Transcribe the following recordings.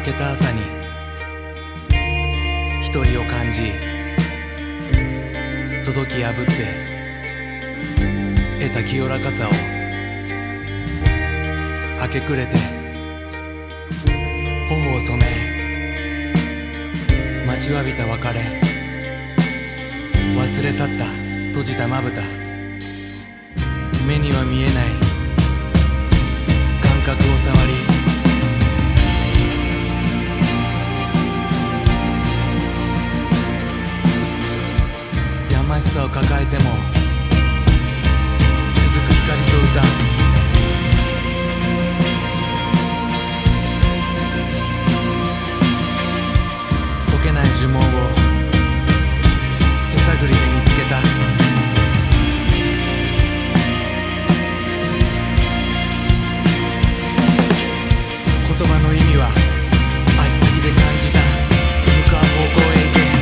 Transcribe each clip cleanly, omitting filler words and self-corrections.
けた朝に一人を感じ、届き破って得た清らかさを明け暮れて頬を染め、待ちわびた別れ、忘れ去った閉じたまぶた、目には見えない感覚を触り、やましさを抱えても続く光と歌、解けない呪文を手探りで見つけた。言葉の意味は足先で感じた。向かう方向へ行け。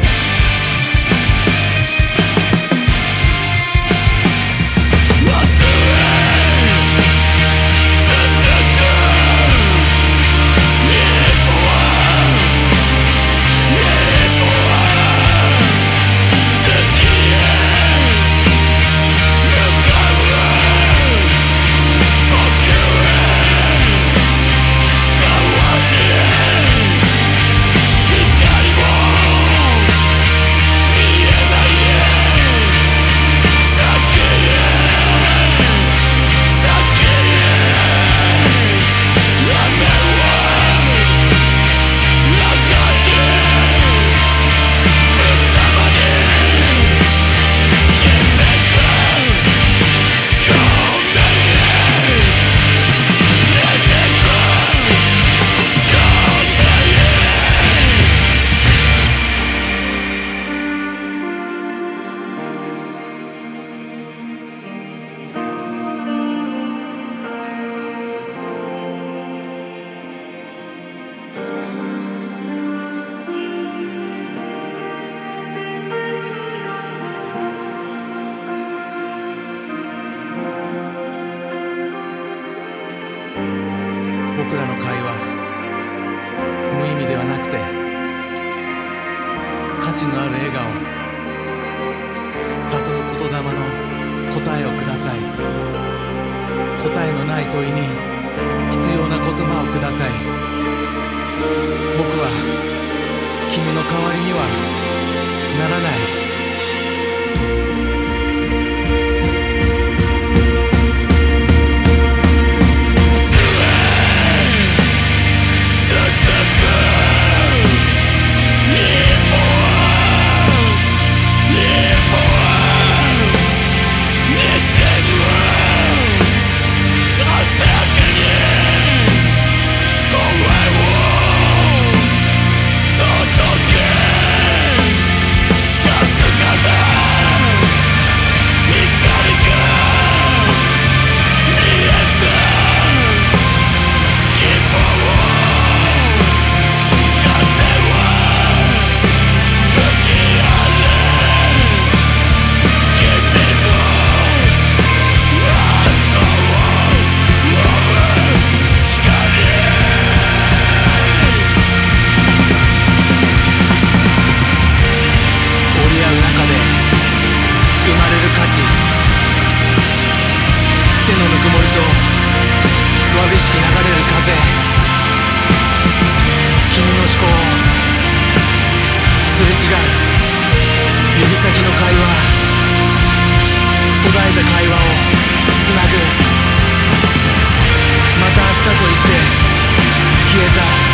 僕らの会話、無意味ではなくて価値のある笑顔、誘う言霊の答えをください。答えのない問いに必要な言葉をください。僕は君の代わりにはならない。手のぬくもりとわびしく流れる風、君の思考をすれ違う指先の会話、途絶えた会話をつなぐ。また明日と言って消えた。